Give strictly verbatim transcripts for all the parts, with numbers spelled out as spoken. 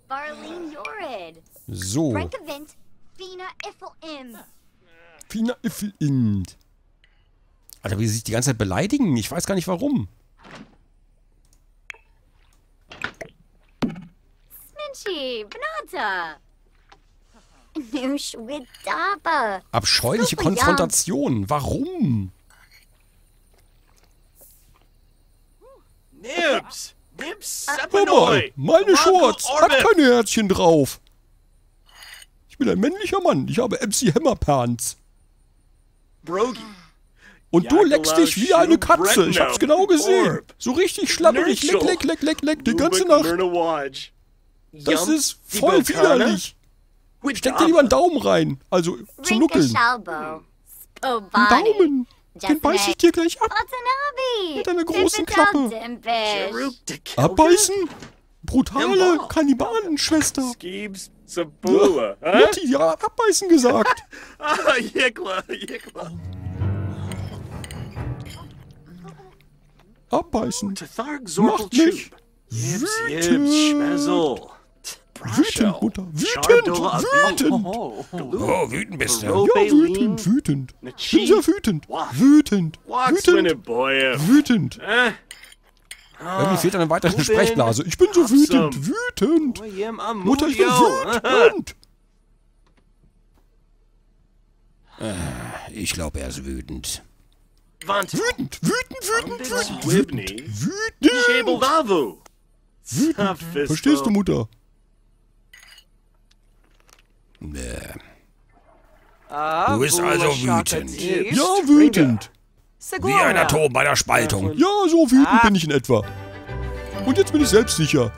So. Fina Iffel Int. Alter, wie sie sich die ganze Zeit beleidigen. Ich weiß gar nicht warum. Abscheuliche Konfrontation. Warum? Nibs! Nibs! Hör mal, meine Shorts hat keine Herzchen drauf. Ich bin ein männlicher Mann. Ich habe M C Hammer Pants. Brogi. Und du leckst dich wie eine Katze. Ich hab's genau gesehen. So richtig schlapperig. Leck, leck, leck, leck, leck. Die ganze Nacht. Das ist voll widerlich. Steck dir lieber einen Daumen rein. Also zum Nuckeln. Einen Daumen. Den beiß ich dir gleich ab. Mit einer großen Klappe. Abbeißen? Brutale Kannibalenschwester. Ja, Mutti, die hat abbeißen gesagt. Abbeißen. Macht mich wütend. Wütend, Mutter. Wütend. Wütend. Oh, wütend bist du. Ja, wütend. Wütend. Bin sehr wütend. Wütend. Wütend. Wütend. Irgendwie fehlt eine weitere Sprechblase. Ich bin so wütend. Wütend. Mutter, ich bin wütend. Ich glaube, er ist wütend. Wütend. Wütend. Wütend. Wütend. Wütend. Wütend. Verstehst du, Mutter? Nee. Du bist also wütend. Ja, wütend. Wie ein Atom bei der Spaltung. Ja, so wütend bin ich in etwa. Und jetzt bin ich selbstsicher.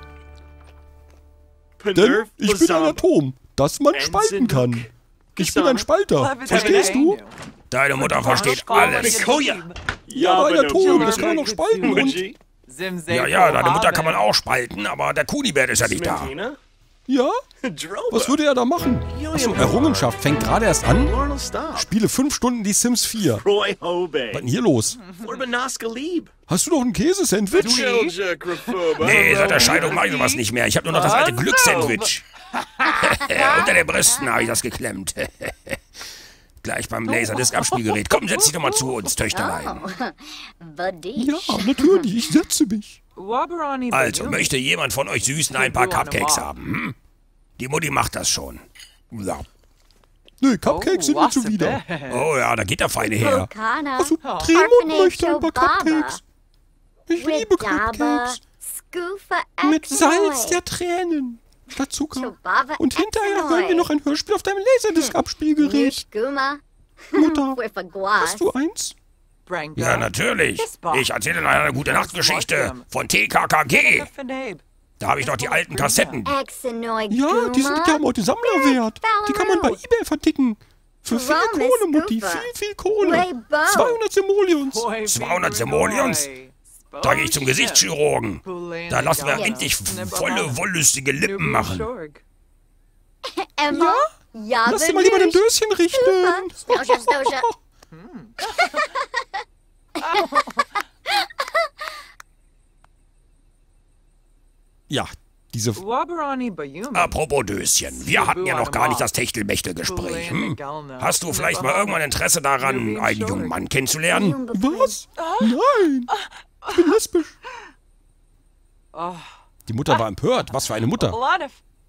Denn ich bin ein Atom, das man spalten kann. Ich bin ein Spalter. Verstehst du? Deine Mutter versteht alles. Ja, aber ein Atom, das kann man noch spalten. Und ja, ja, deine Mutter kann man auch spalten, aber der Kunibert ist ja nicht da. ja? Was würde er da machen? Achso, Errungenschaft fängt gerade erst an. Spiele fünf Stunden die Sims vier. Was ist denn hier los? Hast du noch ein Käsesandwich? Nee, seit der Scheidung mache ich sowas nicht mehr. Ich habe nur noch das alte Glückssandwich. Unter den Brüsten habe ich das geklemmt. Gleich beim Laserdisc-Abspielgerät. Komm, setz dich doch mal zu uns, Töchterlein. Ja, natürlich, ich setze mich. Also, möchte jemand von euch Süßen ein paar Cupcakes haben? Hm? Die Mutti macht das schon. Ja. Nee, Cupcakes sind mir zuwider. Oh ja, da geht der Feine her. Also, Drehmund möchte ein paar Cupcakes. Ich liebe Cupcakes. Mit Salz der Tränen. Statt Zucker. Und hinterher hören wir noch ein Hörspiel auf deinem Laserdisc-Abspielgerät. Mutter, hast du eins? Ja, natürlich. Ich erzähle noch eine gute Nachtgeschichte von T K K G. Da habe ich noch die alten Kassetten. Ja, die sind ja heute Sammlerwert. Die kann man bei eBay verticken. Für viel Kohle, Mutti. Viel, viel Kohle. zweihundert Simoleons. zweihundert Simoleons? Da gehe ich zum Gesichtschirurgen. Da lassen wir endlich volle, wollüstige Lippen machen. Ja? Lass dir mal lieber dein Döschen richten. Ja, diese... Apropos Döschen, wir hatten ja noch gar nicht das Techtelmechtel-Gespräch. Hm? Hast du vielleicht mal irgendwann Interesse daran, einen jungen Mann kennenzulernen? Was? Nein, ich bin lesbisch. Die Mutter war empört. Was für eine Mutter. Oder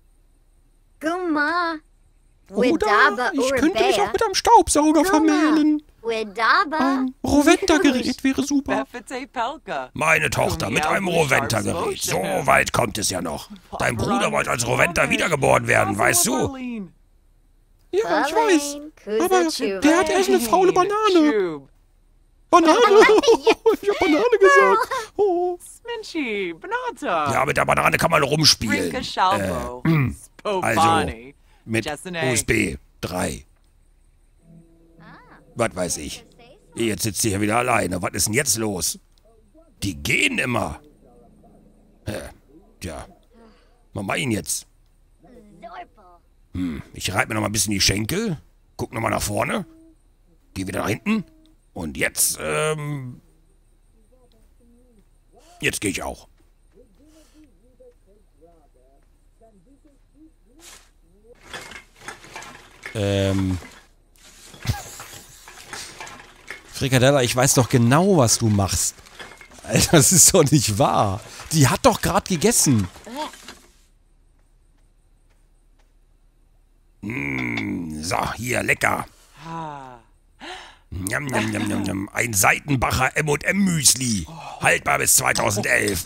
ich könnte mich auch mit einem Staubsauger vermählen. Ein Roventa-Gerät wäre super. Meine Tochter mit einem Roventa-Gerät. So weit kommt es ja noch. Dein Bruder wollte als Roventa wiedergeboren werden, weißt du? Ja, ich weiß. Aber der hat erst eine faule Banane. Banane! Ich hab Banane gesagt. Oh. Ja, mit der Banane kann man rumspielen. Äh, also, mit U S B drei. Was weiß ich. Jetzt sitzt sie hier wieder alleine. Was ist denn jetzt los? Die gehen immer. Äh, tja. Was mach ich denn jetzt? Hm, ich reib mir noch mal ein bisschen die Schenkel. Guck noch mal nach vorne. Geh wieder nach hinten. Und jetzt, ähm... Jetzt gehe ich auch. Ähm. Frikadella, ich weiß doch genau, was du machst. Alter, das ist doch nicht wahr. Die hat doch gerade gegessen. Mm, so, hier, lecker. Njam, njam, njam, njam, njam. Ein Seitenbacher M und M Müsli. Haltbar bis zweitausendelf.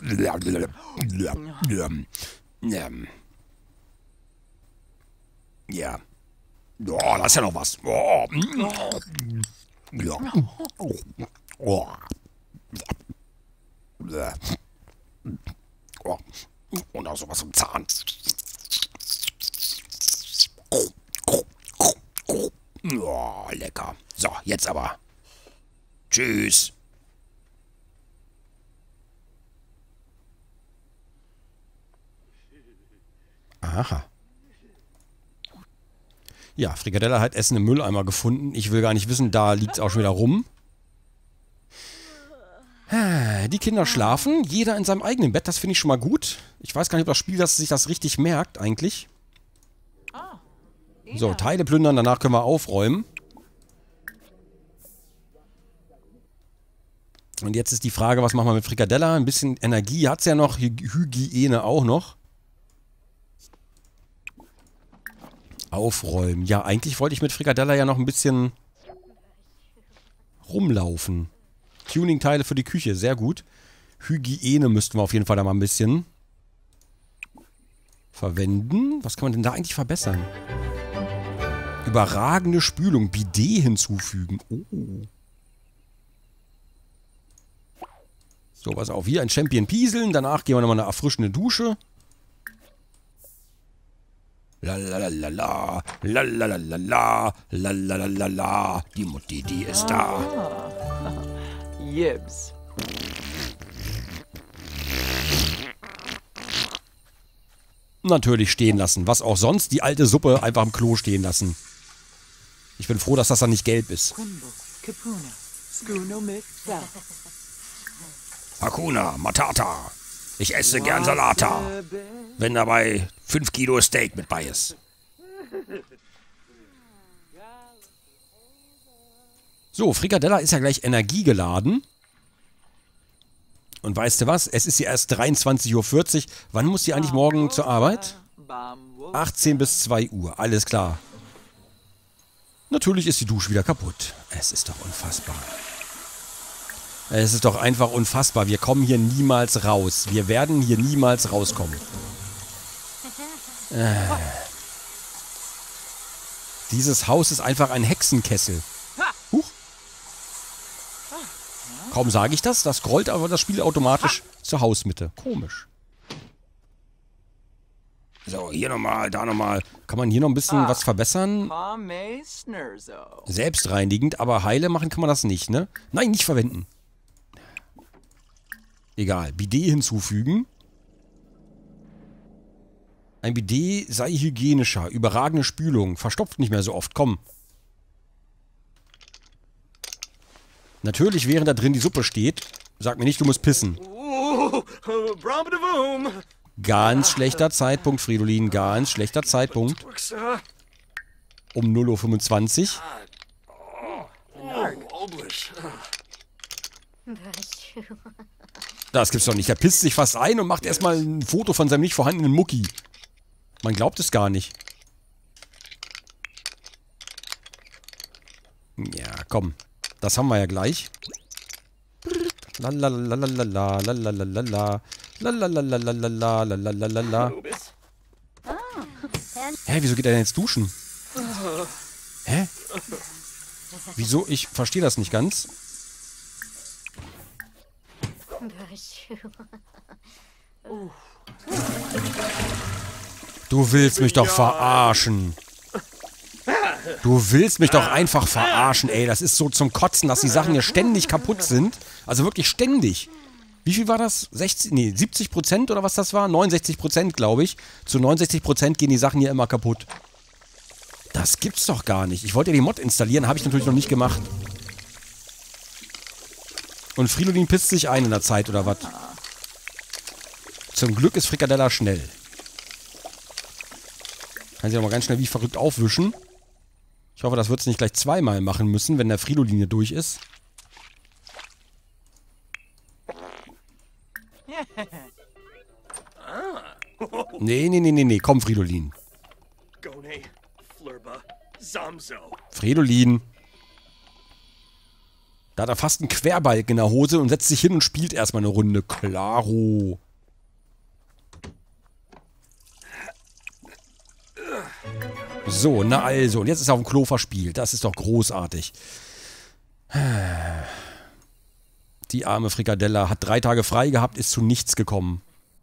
Ja. Oh, da ist ja noch was. Oh. Ja. Oh. Oh. Und auch sowas im Zahn. Oh, lecker. So, jetzt aber. Tschüss. Aha. Ja, Frikadella hat Essen im Mülleimer gefunden. Ich will gar nicht wissen, da liegt es auch schon wieder rum. Die Kinder schlafen, jeder in seinem eigenen Bett, das finde ich schon mal gut. Ich weiß gar nicht, ob das Spiel das, sich das richtig merkt, eigentlich. So, Teile plündern, danach können wir aufräumen. Und jetzt ist die Frage, was machen wir mit Frikadella? Ein bisschen Energie hat es ja noch, Hy Hygiene auch noch. Aufräumen. Ja, eigentlich wollte ich mit Frikadella ja noch ein bisschen rumlaufen. Tuning-Teile für die Küche, sehr gut. Hygiene müssten wir auf jeden Fall da mal ein bisschen verwenden. Was kann man denn da eigentlich verbessern? Überragende Spülung. Bidet hinzufügen. Oh. So, pass auf. Hier ein Champion pieseln. Danach gehen wir nochmal eine erfrischende Dusche. Lalalala, lalalala, lalalala, die Mutti, die ist da. Yibs. Natürlich stehen lassen. Was auch sonst, die alte Suppe einfach im Klo stehen lassen. Ich bin froh, dass das dann nicht gelb ist. Hakuna Matata. Ich esse gern Salata. Wenn dabei fünf Kilo Steak mit bei ist. So, Frikadella ist ja gleich energiegeladen. Und weißt du was? Es ist ja erst dreiundzwanzig Uhr vierzig. Wann muss sie eigentlich morgen zur Arbeit? achtzehn bis zwei Uhr. Alles klar. Natürlich ist die Dusche wieder kaputt. Es ist doch unfassbar. Es ist doch einfach unfassbar. Wir kommen hier niemals raus. Wir werden hier niemals rauskommen. Äh. Dieses Haus ist einfach ein Hexenkessel. Huch. Kaum sage ich das, das scrollt aber das Spiel automatisch zur Hausmitte. Komisch. So, hier nochmal, da nochmal. Kann man hier noch ein bisschen was verbessern? Selbstreinigend, aber heile machen kann man das nicht, ne? Nein, nicht verwenden. Egal, Bidet hinzufügen. Ein Bidet sei hygienischer, überragende Spülung, verstopft nicht mehr so oft, komm. Natürlich, während da drin die Suppe steht, sag mir nicht, du musst pissen. Ganz schlechter Zeitpunkt, Fridolin, ganz schlechter Zeitpunkt. Um null Uhr fünfundzwanzig. Das gibt's doch nicht. Er pisst sich fast ein und macht erstmal ein Foto von seinem nicht vorhandenen Mucki. Man glaubt es gar nicht. Ja, komm. Das haben wir ja gleich. Lalalala, lalalala, lalalala, lalalala. Hä, wieso geht er denn jetzt duschen? Hä? Wieso? Ich verstehe das nicht ganz. Du willst mich doch verarschen. Du willst mich doch einfach verarschen, ey. Das ist so zum Kotzen, dass die Sachen hier ständig kaputt sind. Also wirklich ständig. Wie viel war das? sechzig, nee, siebzig Prozent oder was das war? neunundsechzig Prozent, glaube ich. Zu neunundsechzig Prozent gehen die Sachen hier immer kaputt. Das gibt's doch gar nicht. Ich wollte ja die Mod installieren, habe ich natürlich noch nicht gemacht. Und Fridolin pisst sich ein in der Zeit, oder was? Zum Glück ist Frikadella schnell. Kann sie noch mal ganz schnell wie verrückt aufwischen. Ich hoffe, das wird es nicht gleich zweimal machen müssen, wenn der Fridolin hier durch ist. Nee, nee, nee, nee, nee. Komm, Fridolin. Fridolin. Da hat er fast einen Querbalken in der Hose und setzt sich hin und spielt erstmal eine Runde. Klaro. So, na also. Und jetzt ist er auf dem Klo verspielt. Das ist doch großartig. Die arme Frikadella hat drei Tage frei gehabt, ist zu nichts gekommen.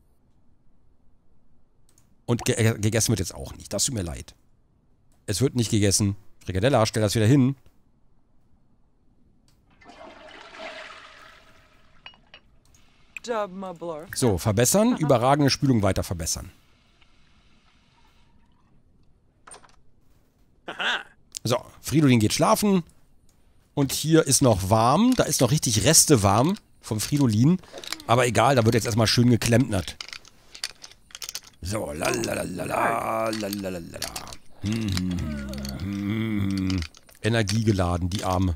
Und ge gegessen wird jetzt auch nicht. Das tut mir leid. Es wird nicht gegessen. Frikadella, stell das wieder hin. So, verbessern. Überragende Spülung weiter verbessern. So, Fridolin geht schlafen. Und hier ist noch warm. Da ist noch richtig Reste warm vom Fridolin. Aber egal, da wird jetzt erstmal schön geklempnert. So, lalalala, lalalala. Hm, hm, hm, hm. Energiegeladen, die Arme.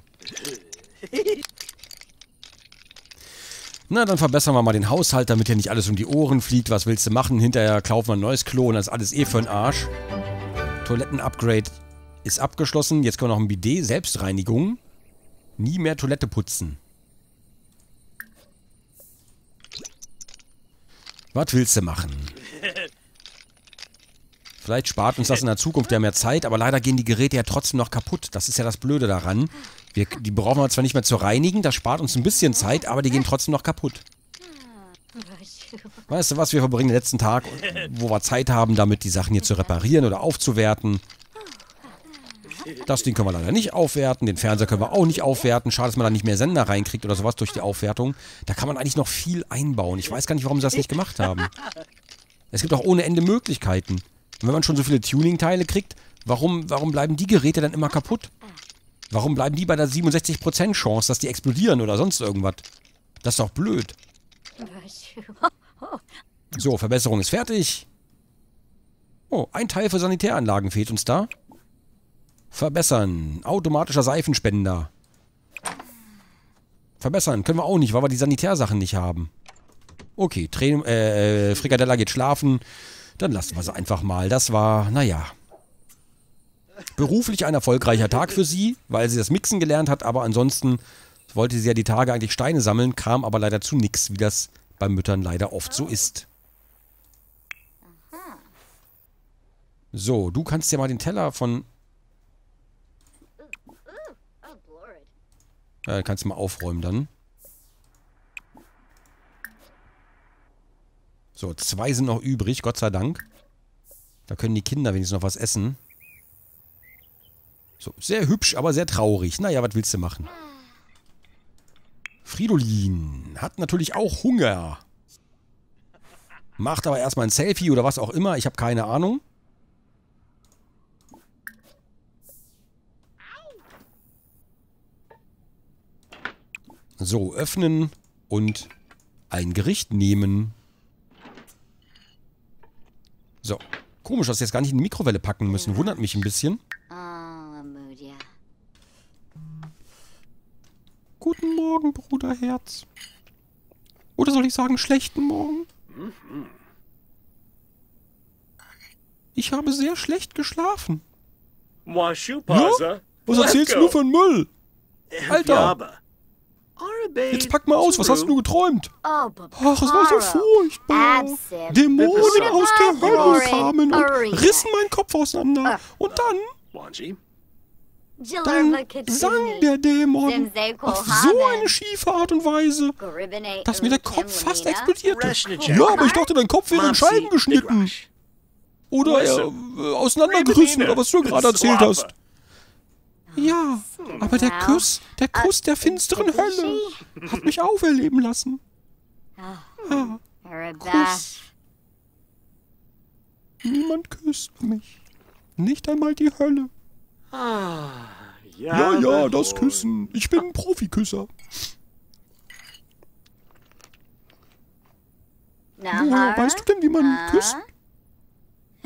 Na, dann verbessern wir mal den Haushalt, damit hier nicht alles um die Ohren fliegt. Was willst du machen? Hinterher kaufen wir ein neues Klo und das ist alles eh für den Arsch. Toiletten-Upgrade ist abgeschlossen. Jetzt kommt noch ein Bidet, Selbstreinigung. Nie mehr Toilette putzen. Was willst du machen? Vielleicht spart uns das in der Zukunft ja mehr Zeit, aber leider gehen die Geräte ja trotzdem noch kaputt. Das ist ja das Blöde daran. Wir, die brauchen wir zwar nicht mehr zu reinigen, das spart uns ein bisschen Zeit, aber die gehen trotzdem noch kaputt. Weißt du was, wir verbringen den letzten Tag, wo wir Zeit haben, damit die Sachen hier zu reparieren oder aufzuwerten. Das Ding können wir leider nicht aufwerten, den Fernseher können wir auch nicht aufwerten. Schade, dass man da nicht mehr Sender reinkriegt oder sowas durch die Aufwertung. Da kann man eigentlich noch viel einbauen. Ich weiß gar nicht, warum sie das nicht gemacht haben. Es gibt auch ohne Ende Möglichkeiten. Und wenn man schon so viele Tuning-Teile kriegt, warum, warum bleiben die Geräte dann immer kaputt? Warum bleiben die bei der siebenundsechzig Prozent Chance, dass die explodieren oder sonst irgendwas? Das ist doch blöd. So, Verbesserung ist fertig. Oh, ein Teil für Sanitäranlagen fehlt uns da. Verbessern. Automatischer Seifenspender. Verbessern. Können wir auch nicht, weil wir die Sanitärsachen nicht haben. Okay, Train äh, Frikadella geht schlafen. Dann lassen wir sie einfach mal. Das war, naja, beruflich ein erfolgreicher Tag für sie, weil sie das Mixen gelernt hat. Aber ansonsten wollte sie ja die Tage eigentlich Steine sammeln, kam aber leider zu nichts, wie das bei Müttern leider oft so ist. So, du kannst ja mal den Teller von... Ja, kannst du mal aufräumen dann. So, zwei sind noch übrig, Gott sei Dank. Da können die Kinder wenigstens noch was essen. So, sehr hübsch, aber sehr traurig. Naja, was willst du machen? Fridolin hat natürlich auch Hunger. Macht aber erstmal ein Selfie oder was auch immer. Ich habe keine Ahnung. So, öffnen und ein Gericht nehmen. So. Komisch, dass wir jetzt gar nicht in die Mikrowelle packen müssen. Wundert mich ein bisschen. Guten Morgen, Bruderherz. Oder soll ich sagen, schlechten Morgen? Ich habe sehr schlecht geschlafen. Ja? Was erzählst du nur für einen Müll? Alter! Jetzt pack mal aus, was hast du geträumt? Ach, es war so furchtbar. Dämonen aus der Hölle kamen und rissen meinen Kopf auseinander. Und dann... Dann sang der Dämon auf so eine schiefe Art und Weise, dass mir der Kopf fast explodierte. Ja, aber ich dachte, dein Kopf wäre in Scheiben geschnitten. Oder äh, auseinandergerissen, oder was du gerade erzählt hast. Ja, aber der Kuss, der Kuss der finsteren Hölle hat mich auferleben lassen. Ja, Kuss. Niemand küsst mich. Nicht einmal die Hölle. Ja, ja, das Küssen. Ich bin ein Profiküsser. Woher weißt du denn, wie man küsst?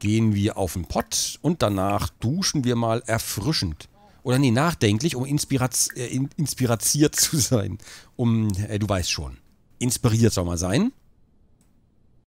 gehen wir auf den Pott und danach duschen wir mal erfrischend. Oder nee, nachdenklich, um inspiraz äh, inspiriert zu sein. Um, äh, du weißt schon, inspiriert soll man sein.